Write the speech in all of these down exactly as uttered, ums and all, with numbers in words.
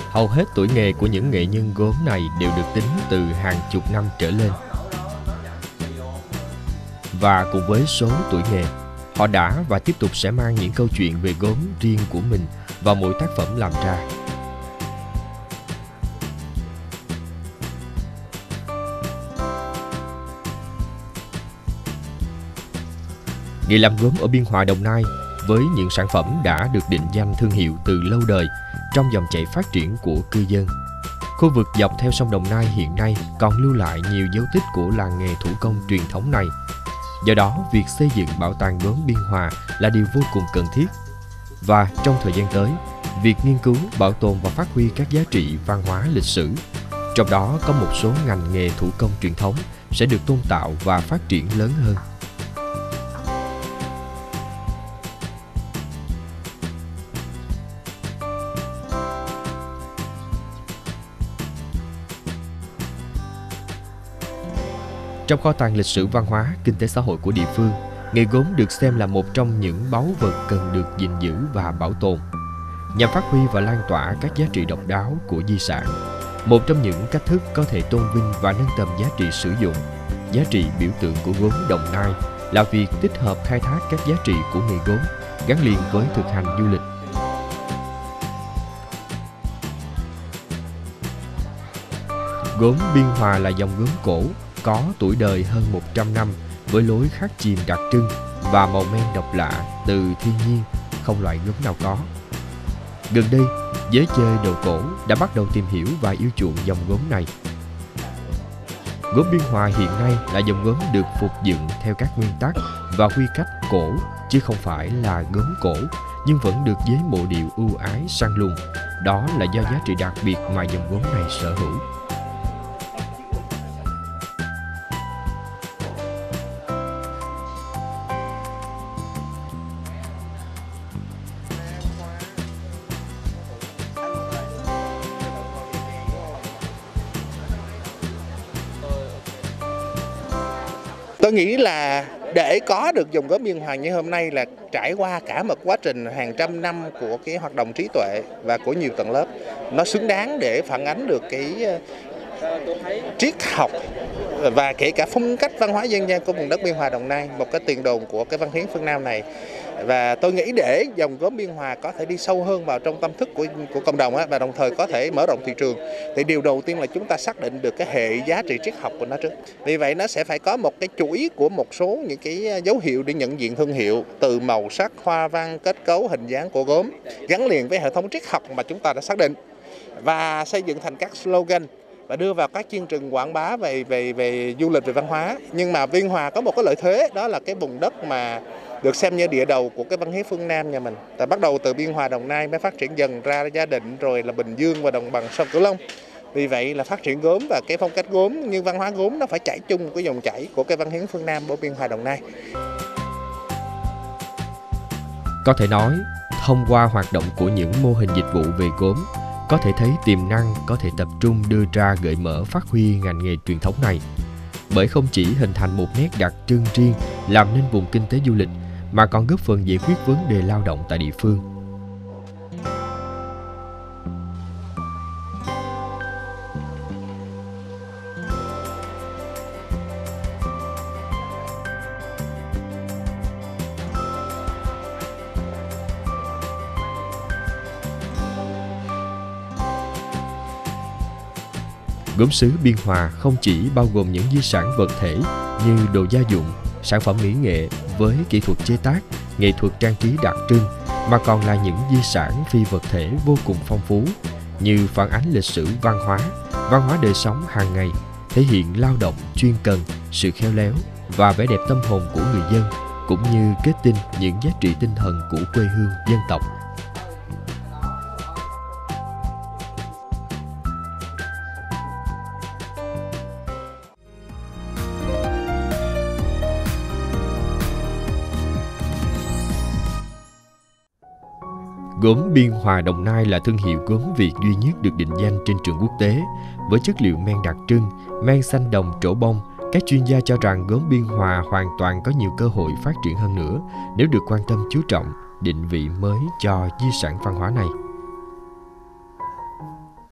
Hầu hết tuổi nghề của những nghệ nhân gốm này đều được tính từ hàng chục năm trở lên. Và cùng với số tuổi nghề, họ đã và tiếp tục sẽ mang những câu chuyện về gốm riêng của mình vào mỗi tác phẩm làm ra. Nghề làm gốm ở Biên Hòa, Đồng Nai với những sản phẩm đã được định danh thương hiệu từ lâu đời trong dòng chảy phát triển của cư dân. Khu vực dọc theo sông Đồng Nai hiện nay còn lưu lại nhiều dấu tích của làng nghề thủ công truyền thống này. Do đó, việc xây dựng bảo tàng gốm Biên Hòa là điều vô cùng cần thiết. Và trong thời gian tới, việc nghiên cứu, bảo tồn và phát huy các giá trị văn hóa lịch sử, trong đó có một số ngành nghề thủ công truyền thống, sẽ được tôn tạo và phát triển lớn hơn. Trong kho tàng lịch sử văn hóa, kinh tế xã hội của địa phương, nghề gốm được xem là một trong những báu vật cần được gìn giữ và bảo tồn, nhằm phát huy và lan tỏa các giá trị độc đáo của di sản. Một trong những cách thức có thể tôn vinh và nâng tầm giá trị sử dụng, giá trị biểu tượng của gốm Đồng Nai là việc tích hợp khai thác các giá trị của nghề gốm gắn liền với thực hành du lịch. Gốm Biên Hòa là dòng gốm cổ, có tuổi đời hơn một trăm năm với lối khắc chìm đặc trưng và màu men độc lạ từ thiên nhiên, không loại gốm nào có. Gần đây, giới chơi đồ cổ đã bắt đầu tìm hiểu và yêu chuộng dòng gốm này. Gốm Biên Hòa hiện nay là dòng gốm được phục dựng theo các nguyên tắc và quy cách cổ, chứ không phải là gốm cổ, nhưng vẫn được giới mộ điệu ưu ái săn lùng. Đó là do giá trị đặc biệt mà dòng gốm này sở hữu. Tôi nghĩ là để có được dòng gốm Biên Hòa như hôm nay là trải qua cả một quá trình hàng trăm năm của cái hoạt động trí tuệ và của nhiều tầng lớp. Nó xứng đáng để phản ánh được cái triết học và kể cả phong cách văn hóa dân gian của vùng đất Biên Hòa, Đồng Nai, một cái tiền đồn của cái văn hiến phương Nam này. Và tôi nghĩ để dòng gốm Biên Hòa có thể đi sâu hơn vào trong tâm thức của của cộng đồng á, và đồng thời có thể mở rộng thị trường, thì điều đầu tiên là chúng ta xác định được cái hệ giá trị triết học của nó trước. Vì vậy nó sẽ phải có một cái chuỗi của một số những cái dấu hiệu để nhận diện thương hiệu, từ màu sắc, hoa văn, kết cấu, hình dáng của gốm gắn liền với hệ thống triết học mà chúng ta đã xác định, và xây dựng thành các slogan và đưa vào các chương trình quảng bá về về về du lịch, về văn hóa. Nhưng mà Biên Hòa có một cái lợi thế, đó là cái vùng đất mà được xem như địa đầu của cái văn hiến phương Nam nhà mình. Tại bắt đầu từ Biên Hòa, Đồng Nai mới phát triển dần ra Gia Định, rồi là Bình Dương và đồng bằng sông Cửu Long. Vì vậy là phát triển gốm và cái phong cách gốm, nhưng văn hóa gốm nó phải chảy chung cái dòng chảy của cái văn hiến phương Nam của Biên Hòa, Đồng Nai. Có thể nói, thông qua hoạt động của những mô hình dịch vụ về gốm, có thể thấy tiềm năng có thể tập trung đưa ra gợi mở phát huy ngành nghề truyền thống này. Bởi không chỉ hình thành một nét đặc trưng riêng làm nên vùng kinh tế du lịch, mà còn góp phần giải quyết vấn đề lao động tại địa phương. Gốm sứ Biên Hòa không chỉ bao gồm những di sản vật thể như đồ gia dụng, sản phẩm mỹ nghệ với kỹ thuật chế tác, nghệ thuật trang trí đặc trưng, mà còn là những di sản phi vật thể vô cùng phong phú, như phản ánh lịch sử văn hóa, văn hóa đời sống hàng ngày, thể hiện lao động chuyên cần, sự khéo léo và vẻ đẹp tâm hồn của người dân, cũng như kết tinh những giá trị tinh thần của quê hương dân tộc. Gốm Biên Hòa Đồng Nai là thương hiệu gốm Việt duy nhất được định danh trên trường quốc tế. Với chất liệu men đặc trưng, men xanh đồng trổ bông, các chuyên gia cho rằng gốm Biên Hòa hoàn toàn có nhiều cơ hội phát triển hơn nữa nếu được quan tâm chú trọng, định vị mới cho di sản văn hóa này.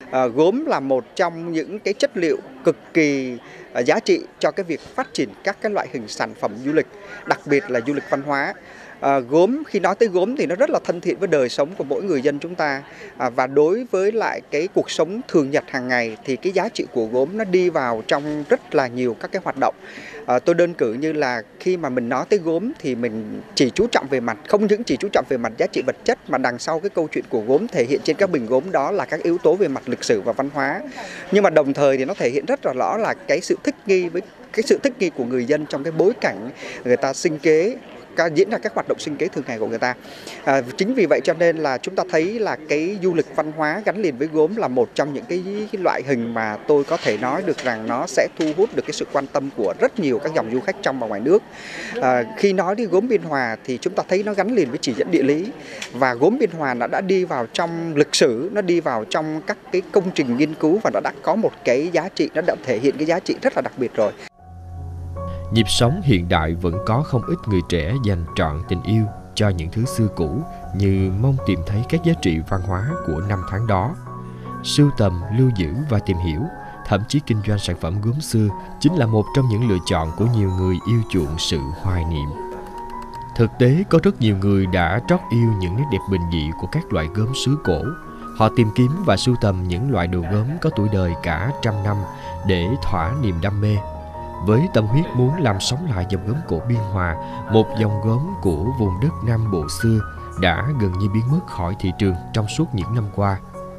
À, gốm là một trong những cái chất liệu cực kỳ à, giá trị cho cái việc phát triển các cái loại hình sản phẩm du lịch, đặc biệt là du lịch văn hóa. À, gốm, khi nói tới gốm thì nó rất là thân thiện với đời sống của mỗi người dân chúng ta, à, và đối với lại cái cuộc sống thường nhật hàng ngày thì cái giá trị của gốm nó đi vào trong rất là nhiều các cái hoạt động. À, tôi đơn cử như là khi mà mình nói tới gốm thì mình chỉ chú trọng về mặt, không những chỉ chú trọng về mặt giá trị vật chất, mà đằng sau cái câu chuyện của gốm thể hiện trên các bình gốm đó là các yếu tố về mặt lịch sử và văn hóa. Nhưng mà đồng thời thì nó thể hiện rất là rõ là cái sự thích nghi với cái sự thích nghi của người dân trong cái bối cảnh người ta sinh kế, diễn ra các hoạt động sinh kế thường ngày của người ta. À, chính vì vậy cho nên là chúng ta thấy là cái du lịch văn hóa gắn liền với gốm là một trong những cái, cái loại hình mà tôi có thể nói được rằng nó sẽ thu hút được cái sự quan tâm của rất nhiều các dòng du khách trong và ngoài nước. À, khi nói đến gốm Biên Hòa thì chúng ta thấy nó gắn liền với chỉ dẫn địa lý, và gốm Biên Hòa nó đã đi vào trong lịch sử, nó đi vào trong các cái công trình nghiên cứu, và nó đã có một cái giá trị, nó đã thể hiện cái giá trị rất là đặc biệt rồi. Nhịp sống hiện đại vẫn có không ít người trẻ dành trọn tình yêu cho những thứ xưa cũ, như mong tìm thấy các giá trị văn hóa của năm tháng đó. Sưu tầm, lưu giữ và tìm hiểu, thậm chí kinh doanh sản phẩm gốm xưa chính là một trong những lựa chọn của nhiều người yêu chuộng sự hoài niệm. Thực tế, có rất nhiều người đã trót yêu những nét đẹp bình dị của các loại gốm xứ cổ. Họ tìm kiếm và sưu tầm những loại đồ gốm có tuổi đời cả trăm năm để thỏa niềm đam mê. Với tâm huyết muốn làm sống lại dòng gốm cổ Biên Hòa, một dòng gốm của vùng đất Nam Bộ xưa đã gần như biến mất khỏi thị trường trong suốt những năm qua.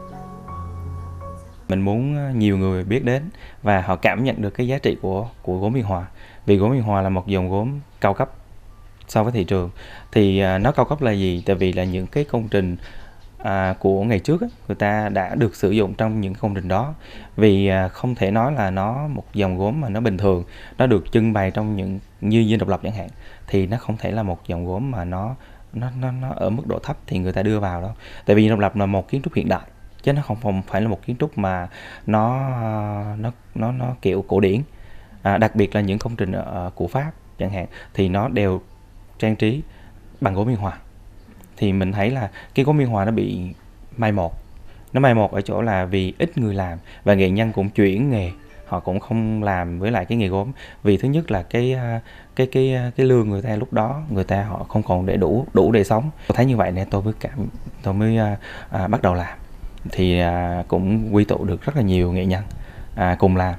Mình muốn nhiều người biết đến và họ cảm nhận được cái giá trị của của gốm Biên Hòa. Vì gốm Biên Hòa là một dòng gốm cao cấp so với thị trường. Thì nó cao cấp là gì? Tại vì là những cái công trình À, của ngày trước á, người ta đã được sử dụng trong những công trình đó. Vì à, không thể nói là nó một dòng gốm mà nó bình thường, nó được trưng bày trong những như Dinh Độc Lập chẳng hạn, thì nó không thể là một dòng gốm mà nó nó nó, nó ở mức độ thấp thì người ta đưa vào đâu. Tại vì Dinh Độc Lập là một kiến trúc hiện đại, chứ nó không, không phải là một kiến trúc mà nó nó nó nó kiểu cổ điển. À, đặc biệt là những công trình ở, của Pháp chẳng hạn thì nó đều trang trí bằng gốm Biên Hòa. Thì mình thấy là cái gốm Biên Hòa nó bị mai một. Nó mai một ở chỗ là vì ít người làm, và nghệ nhân cũng chuyển nghề, họ cũng không làm với lại cái nghề gốm. Vì thứ nhất là cái cái cái cái lương người ta lúc đó người ta họ không còn để đủ đủ để sống. Tôi thấy như vậy nên tôi mới cảm tôi mới à, à, bắt đầu làm. Thì à, cũng quy tụ được rất là nhiều nghệ nhân à, cùng làm.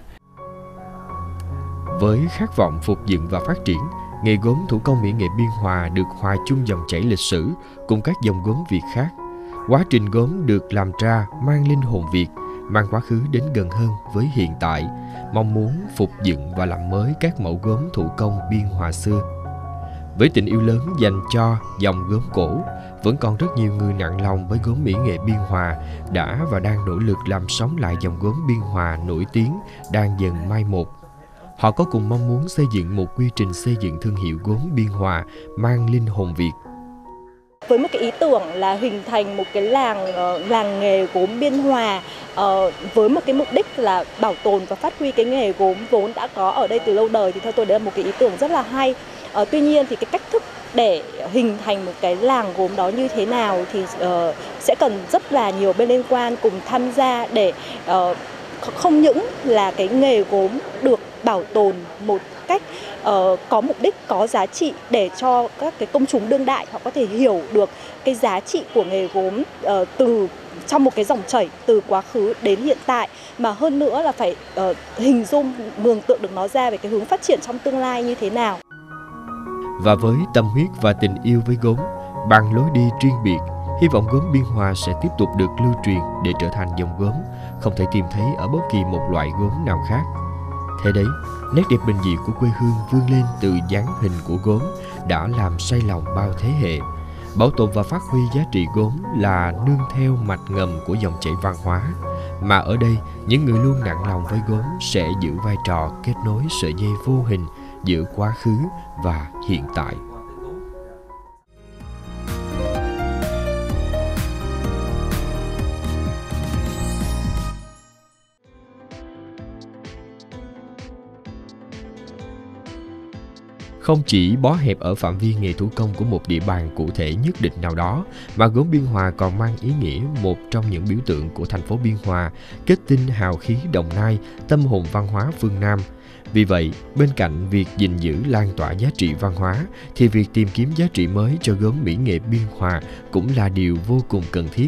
Với khát vọng phục dựng và phát triển, nghề gốm thủ công mỹ nghệ Biên Hòa được hòa chung dòng chảy lịch sử cùng các dòng gốm Việt khác. Quá trình gốm được làm ra mang linh hồn Việt, mang quá khứ đến gần hơn với hiện tại, mong muốn phục dựng và làm mới các mẫu gốm thủ công Biên Hòa xưa. Với tình yêu lớn dành cho dòng gốm cổ, vẫn còn rất nhiều người nặng lòng với gốm mỹ nghệ Biên Hòa đã và đang nỗ lực làm sống lại dòng gốm Biên Hòa nổi tiếng đang dần mai một. Họ có cùng mong muốn xây dựng một quy trình xây dựng thương hiệu gốm Biên Hòa mang linh hồn Việt. Với một cái ý tưởng là hình thành một cái làng uh, làng nghề gốm Biên Hòa uh, với một cái mục đích là bảo tồn và phát huy cái nghề gốm vốn đã có ở đây từ lâu đời, thì theo tôi đấy là một cái ý tưởng rất là hay. Uh, tuy nhiên thì cái cách thức để hình thành một cái làng gốm đó như thế nào thì uh, sẽ cần rất là nhiều bên liên quan cùng tham gia để uh, không những là cái nghề gốm được bảo tồn một cách uh, có mục đích, có giá trị để cho các cái công chúng đương đại họ có thể hiểu được cái giá trị của nghề gốm uh, từ trong một cái dòng chảy từ quá khứ đến hiện tại, mà hơn nữa là phải uh, hình dung, mường tượng được nó ra về cái hướng phát triển trong tương lai như thế nào. Và với tâm huyết và tình yêu với gốm, bằng lối đi riêng biệt, hy vọng gốm Biên Hòa sẽ tiếp tục được lưu truyền để trở thành dòng gốm không thể tìm thấy ở bất kỳ một loại gốm nào khác. Thế đấy, nét đẹp bình dị của quê hương vươn lên từ dáng hình của gốm đã làm say lòng bao thế hệ. Bảo tồn và phát huy giá trị gốm là nương theo mạch ngầm của dòng chảy văn hóa, mà ở đây những người luôn nặng lòng với gốm sẽ giữ vai trò kết nối sợi dây vô hình giữa quá khứ và hiện tại. không chỉ bó hẹp ở phạm vi nghề thủ công của một địa bàn cụ thể nhất định nào đó, mà gốm Biên Hòa còn mang ý nghĩa một trong những biểu tượng của thành phố Biên Hòa, kết tinh hào khí Đồng Nai, tâm hồn văn hóa phương Nam. Vì vậy, bên cạnh việc gìn giữ lan tỏa giá trị văn hóa, thì việc tìm kiếm giá trị mới cho gốm mỹ nghệ Biên Hòa cũng là điều vô cùng cần thiết.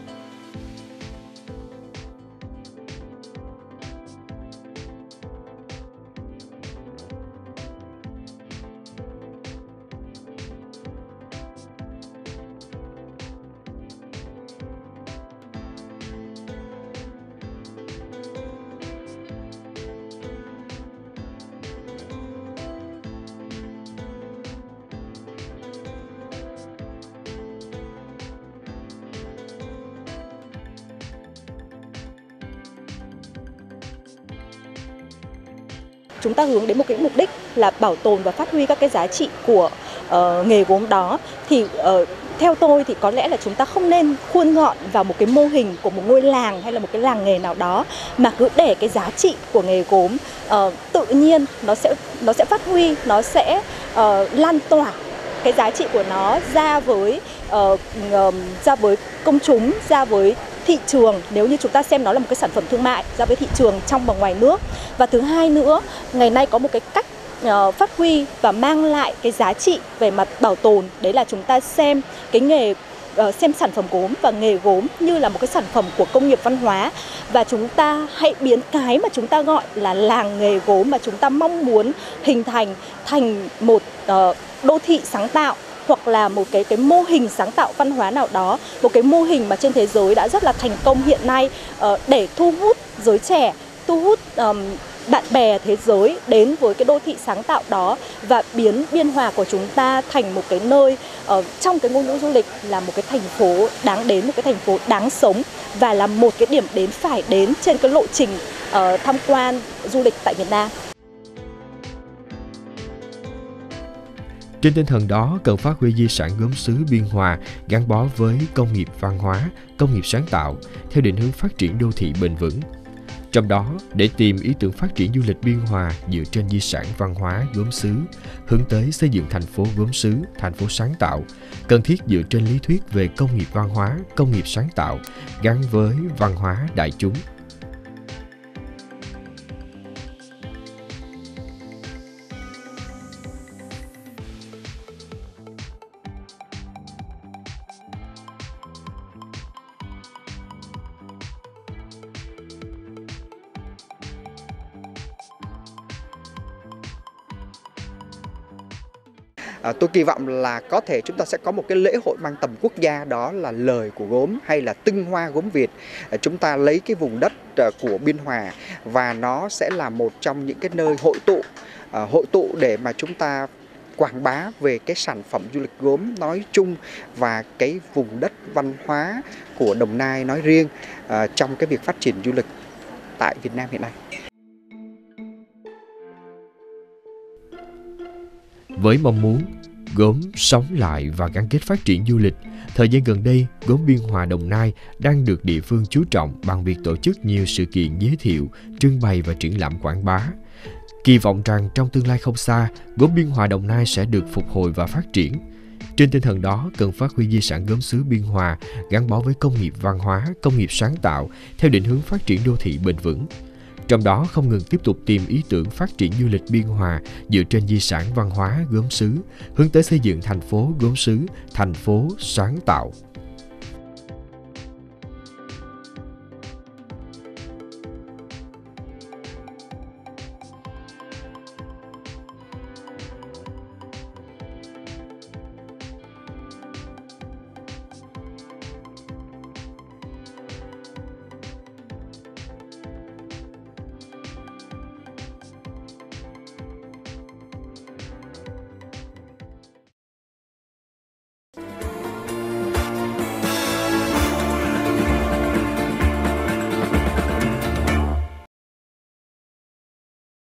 Chúng ta hướng đến một cái mục đích là bảo tồn và phát huy các cái giá trị của uh, nghề gốm đó, thì uh, theo tôi thì có lẽ là chúng ta không nên khuôn gọn vào một cái mô hình của một ngôi làng hay là một cái làng nghề nào đó, mà cứ để cái giá trị của nghề gốm uh, tự nhiên nó sẽ nó sẽ phát huy, nó sẽ uh, lan tỏa cái giá trị của nó ra với uh, uh, ra với công chúng, ra với thị trường, nếu như chúng ta xem nó là một cái sản phẩm thương mại, ra với thị trường trong và ngoài nước. Và thứ hai nữa, ngày nay có một cái cách uh, phát huy và mang lại cái giá trị về mặt bảo tồn, đấy là chúng ta xem cái nghề uh, xem sản phẩm gốm và nghề gốm như là một cái sản phẩm của công nghiệp văn hóa, và chúng ta hãy biến cái mà chúng ta gọi là làng nghề gốm mà chúng ta mong muốn hình thành thành một uh, đô thị sáng tạo, hoặc là một cái cái mô hình sáng tạo văn hóa nào đó, một cái mô hình mà trên thế giới đã rất là thành công hiện nay, uh, để thu hút giới trẻ, thu hút um, bạn bè thế giới đến với cái đô thị sáng tạo đó, và biến Biên Hòa của chúng ta thành một cái nơi uh, trong cái ngôn ngữ du lịch là một cái thành phố đáng đến, một cái thành phố đáng sống, và là một cái điểm đến phải đến trên cái lộ trình uh, tham quan du lịch tại Việt Nam. Trên tinh thần đó, cần phát huy di sản gốm sứ Biên Hòa gắn bó với công nghiệp văn hóa, công nghiệp sáng tạo, theo định hướng phát triển đô thị bền vững. Trong đó, để tìm ý tưởng phát triển du lịch Biên Hòa dựa trên di sản văn hóa gốm sứ, hướng tới xây dựng thành phố gốm sứ, thành phố sáng tạo, cần thiết dựa trên lý thuyết về công nghiệp văn hóa, công nghiệp sáng tạo, gắn với văn hóa đại chúng. À, tôi kỳ vọng là có thể chúng ta sẽ có một cái lễ hội mang tầm quốc gia, đó là lời của gốm hay là tinh hoa gốm Việt. À, chúng ta lấy cái vùng đất à, của Biên Hòa, và nó sẽ là một trong những cái nơi hội tụ à, hội tụ để mà chúng ta quảng bá về cái sản phẩm du lịch gốm nói chung, và cái vùng đất văn hóa của Đồng Nai nói riêng à, trong cái việc phát triển du lịch tại Việt Nam hiện nay. Với mong muốn gốm sống lại và gắn kết phát triển du lịch, thời gian gần đây, gốm Biên Hòa Đồng Nai đang được địa phương chú trọng bằng việc tổ chức nhiều sự kiện giới thiệu, trưng bày và triển lãm quảng bá. Kỳ vọng rằng trong tương lai không xa, gốm Biên Hòa Đồng Nai sẽ được phục hồi và phát triển. Trên tinh thần đó, cần phát huy di sản gốm sứ Biên Hòa gắn bó với công nghiệp văn hóa, công nghiệp sáng tạo, theo định hướng phát triển đô thị bền vững. Trong đó không ngừng tiếp tục tìm ý tưởng phát triển du lịch Biên Hòa dựa trên di sản văn hóa gốm sứ, hướng tới xây dựng thành phố gốm sứ, thành phố sáng tạo.